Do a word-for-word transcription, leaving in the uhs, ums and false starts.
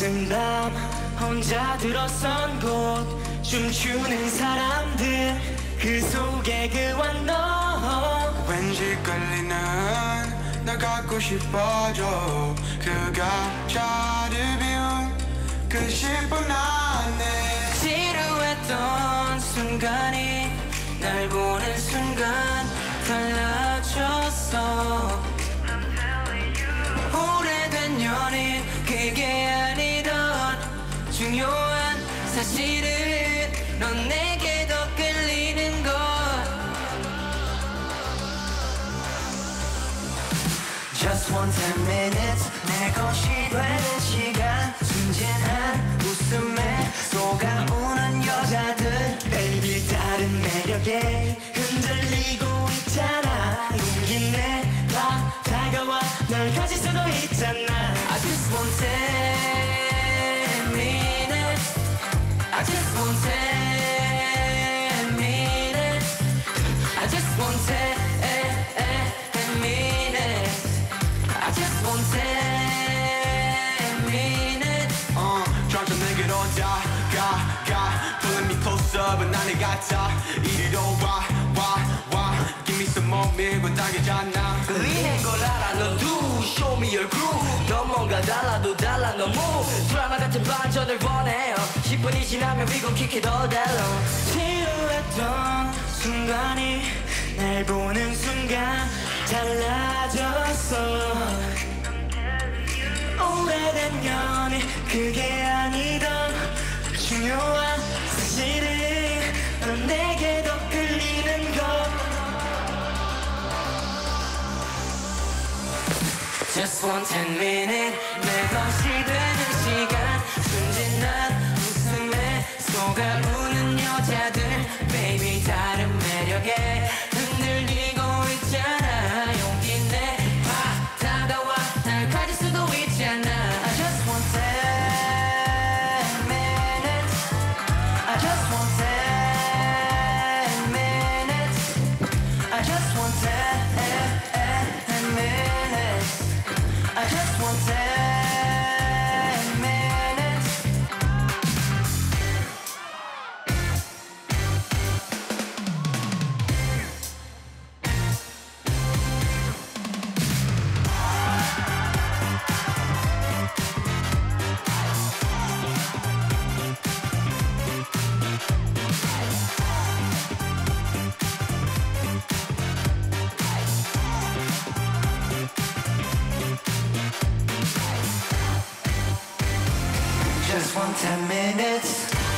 늦은 밤 혼자 들어선 곳 춤추는 사람들 그 속에 그와 너 왠지 끌리는 널 갖고 싶어져 그가 자리 비운 그 십 분 안에 지루했던 순간이 날 보는 순간 달라졌어 오래된 연인 그게 아니던 중요한 사실은 넌 내게 더 끌리는 것 Just one ten minutes 내 것이 되는 시간 순진한 웃음에 속아오는 여자들 Baby 다른 매력에 흔들리고 있잖아 용기 내봐 다가와 날 가질 수도 있잖아 I just want ten minutes I just want ten minutes I just want ten minutes I just want ten minutes uh, 점점 내게로 다가가 Pulling me closer but 난 네 같아 이리로 와 와 와 Give me some more 밀고 당기잖아 끌리는 걸 알아 너도 Show me your groove 넌 뭔가 달라도 달라 너무 드라마 같은 반전을 원해요 십 분이 지나면 we gon' kick it all day long 지루했던 순간이 날 보는 순간 달라졌어 오래된 연인 그게 아니던 중요한 사실은 넌 내게 더 끌리는 것 Just one ten minute 내 것이 되는 시간 순진한 웃음에 속아오는 여자들 Baby 다른 매력에 흔들리고 있잖아 용기 내봐 다가와 날 가질 수도 있잖아 I just want ten minutes I just want ten minutes I just want ten minutes I just want ten minutes Just want ten minutes